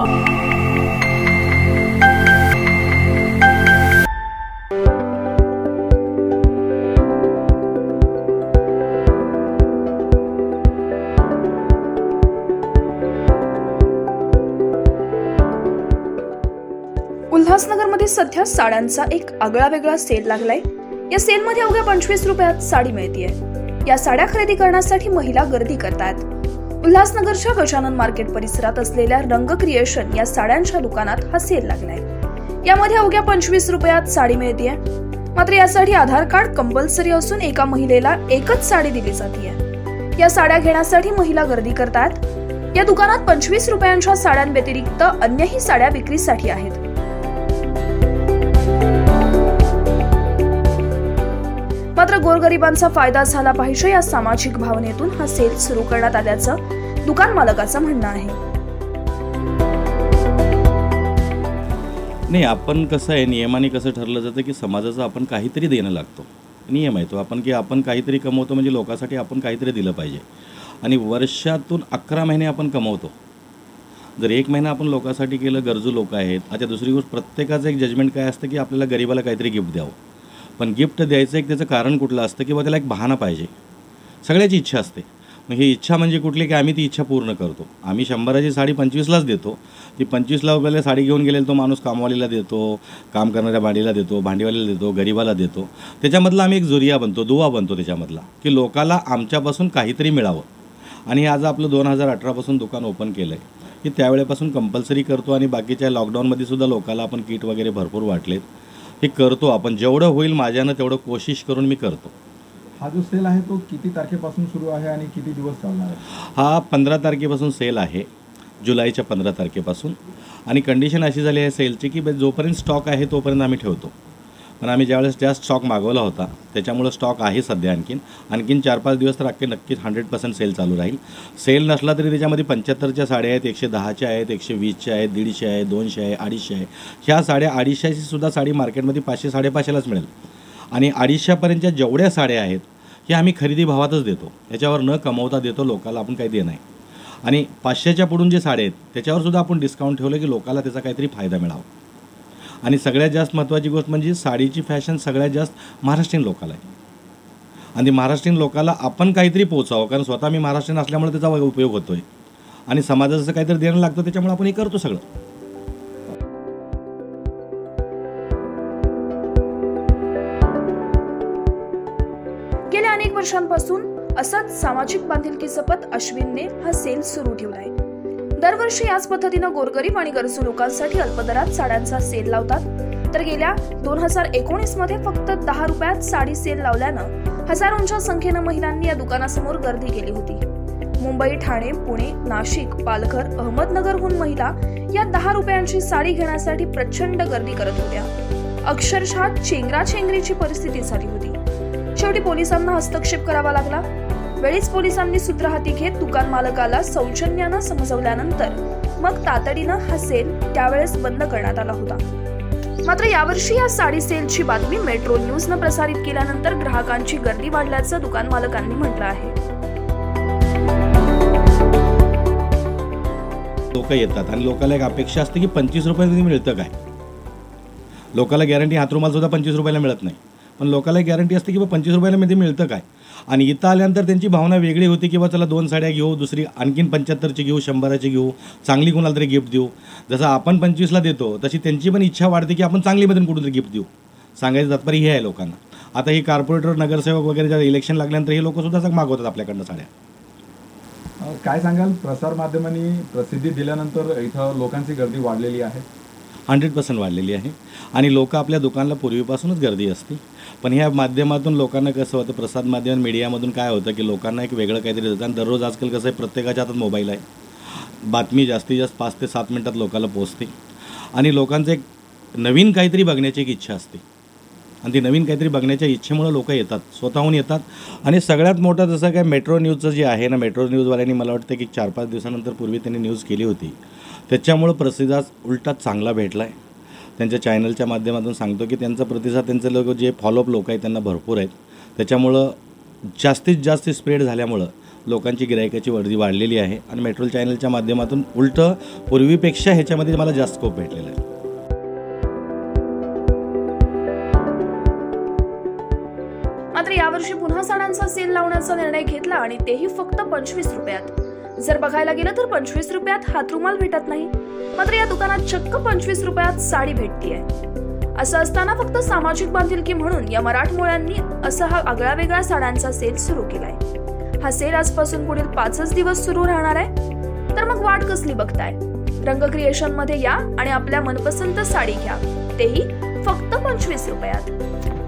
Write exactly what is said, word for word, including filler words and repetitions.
उल्हासनगरमध्ये सध्या साड्यांचा एक आगळा वेगळा सेल लागलाय। या सेलमध्ये अवघ्या पंचवीस रुपयात साडी मिळतेय। या साड्या खरेदी करण्यासाठी महिला गर्दी करतात। उल्हासनगरच्या गजानन मार्केट परिसरात असलेल्या रंग क्रिएशन या साड्यांच्या दुकानात हा सेल लागलाय। यामध्ये अवघ्या पंचवीस रुपयात साडी मिळतेय। मात्र यासाठी आधार कार्ड कंपल्सरी असून एका महिलेला एकच साडी दिली जाते। या साड्या घेण्यासाठी महिला गर्दी करतात। या दुकानात पंचवीस रुपयांच्या साड्यांव्यतिरिक्त अन्यही साड्या विक्रीसाठी आहेत। मात्र गोरगरिबांचा फायदा झाला पाहिजे या सामाजिक भावनेतून हा सेल सुरू करण्यात आल्याचं दुकान मालकाचं म्हणणं आहे। नाही, आपण कसं आहे, नियमाने कसं ठरलं जातं की समाजाचं आपण काहीतरी देणं लागतो। नियम आहे तो आपण की आपण काहीतरी कमवतो म्हणजे लोकांसाठी आपण काहीतरी दिलं पाहिजे। आणि वर्षातून अकरा महिने आपण कमवतो। जर एक महिना आपण लोकांसाठी केलं, गरजू लोक आहेत। आता दुसरी गोष्ट, प्रत्येकाचं एक जजमेंट काय असतं की आपल्याला गरीबाला काहीतरी गिफ्ट द्यावं। पण गिफ्ट द्यायचं एक त्याचं कारण कुठलं असतं की बा त्याला एक बहाणा पाहिजे। सगळ्याची इच्छा असते। मग ही इच्छा म्हणजे कुठली की आम्ही ती इच्छा पूर्ण करतो। आम्ही शंभराची साडी पंचवीसलाच देतो। ती पंचवीसला रुपयाला साडी घेऊन गेलेला तो माणूस कामवालीला देतो, काम करणाऱ्या भांडीला देतो, भांडीवालीला देतो, गरीबाला देतो। त्याच्यामधला आम्ही एक जुरिया बनतो, दुवा बनतो त्याच्यामधला की लोकाला आमच्यापासून काहीतरी मिळावं। आणि आज आपलं दोन हजार अठरापासून दुकान ओपन केलं आहे की त्यावेळेपासून कंपल्सरी करतो। आणि बाकीच्या लॉकडाऊनमध्ये सुद्धा लोकाला आपण किट वगैरे भरपूर वाटलेत, हे करतो आपण। जेवढं होईल माझ्यानं तेवढं कोशिश करून मी करतो। हा जो सेल आहे तो किती तारखेपासून सुरू आहे आणि किती दिवस चालणार आहे? हा पंधरा तारखेपासून सेल आहे, जुलैच्या पंधरा तारखेपासून। आणि कंडिशन अशी झाली आहे सेलची की जोपर्यंत स्टॉक आहे तोपर्यंत आम्ही ठेवतो। पण आम्ही ज्यावेळेस जास्त स्टॉक मागवला होता त्याच्यामुळं स्टॉक आहे सध्या। आणखीन आणखीन चार पाच दिवस तर अख्खे नक्कीच हंड्रेड पर्सेंट सेल चालू राहील। सेल नसला तरी त्याच्यामध्ये पंच्याहत्तरच्या साड्या आहेत, एकशे दहाच्या आहेत, एकशे वीसच्या आहेत, दीडशे आहे, दोनशे आहे, अडीचशे आहे। ह्या साड्या अडीचशेची सुद्धा साडी मार्केटमध्ये पाचशे साडेपाचशेलाच मिळेल। आणि अडीचशेपर्यंतच्या जेवढ्या साड्या आहेत ह्या आम्ही खरेदी भावातच देतो। ह्याच्यावर न कमवता देतो लोकाला, आपण काही देणं आहे। आणि पाचशेच्या पुढून जे साड्या आहेत त्याच्यावर सुद्धा आपण डिस्काउंट ठेवलं की लोकाला त्याचा काहीतरी फायदा मिळावा। आणि सगळ्यात जास्त महत्त्वाची गोष्ट म्हणजे साडीची फॅशन सगळ्यात जास्त महाराष्ट्रीयन लोकाला आहे। आणि महाराष्ट्रीयन लोकाला आपण काहीतरी पोचावं, कारण स्वतः मी महाराष्ट्रीयन असल्यामुळे त्याचा उपयोग होतो आहे। आणि समाजाचं काहीतरी देणं लागतं त्याच्यामुळे आपण हे करतो सगळं। गेल्या अनेक वर्षांपासून असंच सामाजिक बांधिलकी जपत अश्विनने हा सेल सुरू ठेवलाय। दरवर्षी याच पद्धतीनं गोरगरीब आणि गरजू लोकांसाठी अल्पदरात साड्यांचा सेल लावतात। तर गेल्या दोन हजार एकोणीस मध्ये फक्त दहा रुपयात साडी सेल लावल्यानं हजारोंच्या संख्येनं महिलांनी या दुकानासमोर गर्दी केली होती। मुंबई, ठाणे, पुणे, नाशिक, पालघर, अहमदनगरहून महिला या दहा रुपयांची साडी घेण्यासाठी प्रचंड गर्दी करत होत्या। अक्षरशः चेंगराचेंगरीची परिस्थिती झाली होती। शेवटी पोलिसांना हस्तक्षेप करावा लागला। वेळीच पोलिसांनी सूत्र हाती घेत दुकान मालकाला सौजन्यानं समजवल्यानंतर मग तातडीनं हा सेल त्यावेळेस बंद करण्यात आला होता। मात्र यावर्षी या साडी सेलची बातमी मेट्रो न्यूजनं प्रसारित केल्यानंतर ग्राहकांची गर्दी वाढल्याचं दुकान मालकांनी म्हटलं आहे। लोक येतात आणि लोकांना एक अपेक्षा असते की पंचवीस रुपयामध्ये मिळतं काय। लोकांना गॅरंटी हातरुमाल सुद्धा पंचवीस रुपयाला मिळत नाही, पण लोकांना गॅरंटी असते की बा पंचवीस रुपयाला मध्ये मिळतं काय। आणि इथं आल्यानंतर त्यांची भावना वेगळी होती की बा चला दोन साड्या घेऊ, दुसरी आणखीन पंच्याहत्तरची घेऊ, शंभराची घेऊ, चांगली कोणाला तरी गिफ्ट देऊ। जसं आपण पंचवीसला देतो तशी त्यांची पण इच्छा वाढते की आपण चांगलीमधून कुठून तरी गिफ्ट देऊ। सांगायचं तात्पर्य हे आहे लोकांना। आता ही कॉर्पोरेटर, नगरसेवक वगैरे ज्या इलेक्शन लागल्यानंतर हे लोक सुद्धा मागवतात आपल्याकडनं साड्या। काय सांगाल, प्रसार माध्यमांनी प्रसिद्धी दिल्यानंतर इथं लोकांची गर्दी वाढलेली आहे? हंड्रेड पर्सेंट वाढलेली आहे। आणि लोक आपल्या दुकानाला पूर्वीपासूनच गर्दी असते, पण ह्या माध्यमातून लोकांना कसं होतं, प्रसार माध्यम मीडियामधून काय होतं की लोकांना एक वेगळं काहीतरी देतं। आणि दररोज आजकाल कसं आहे, प्रत्येकाच्या हातात मोबाईल आहे। बातमी जास्तीत जास्त पाच ते सात मिनटात लोकांना पोचते। आणि लोकांचं एक नवीन काहीतरी बघण्याची एक इच्छा असते। आणि ती नवीन काहीतरी बघण्याच्या इच्छेमुळे लोक येतात, स्वतःहून येतात। आणि सगळ्यात मोठं जसं काय मेट्रो न्यूजचं जे आहे ना, मेट्रो न्यूजवाल्यांनी मला वाटतं की चार पाच दिवसानंतर पूर्वी त्यांनी न्यूज केली होती, त्याच्यामुळं प्रतिसाद उलटा चांगला भेटला आहे। त्यांच्या चॅनलच्या माध्यमातून सांगतो की त्यांचा प्रतिसाद, त्यांचे लोक जे फॉलोअप लोक आहेत त्यांना भरपूर आहेत। त्याच्यामुळं जास्तीत जास्त स्प्रेड झाल्यामुळं लोकांची गिरायकाची वर्दी वाढलेली आहे आणि मेट्रो चॅनलच्या माध्यमातून उलटं पूर्वीपेक्षा ह्याच्यामध्ये मला जास्त स्कोप भेटलेला आहे. मात्र यावर्षी पुन्हा साड्यांचा सेल लावण्याचा निर्णय घेतला आणि तेही फक्त पंचवीस रुपयात. जर बघायला गेलं तर पंचवीस रुपयात हातरुमाल भेटत नाही, मात्र या दुकानात चक्क पंचवीस रुपयात साडी भेटतीये. असं असताना फक्त सामाजिक बांधिलकी म्हणून या मराठमोळ्यांनी असा हा आगळा वेगळा साड्यांचा सेल सुरू केलाय. हा सेल आजपासून पुढील पाचच दिवस सुरू राहणार आहे. तर मग वाट कसली बघताय? रंग क्रिएशन मध्ये या आणि आपल्या मनपसंत साडी घ्या, तेही फक्त पंचवीस रुपयात.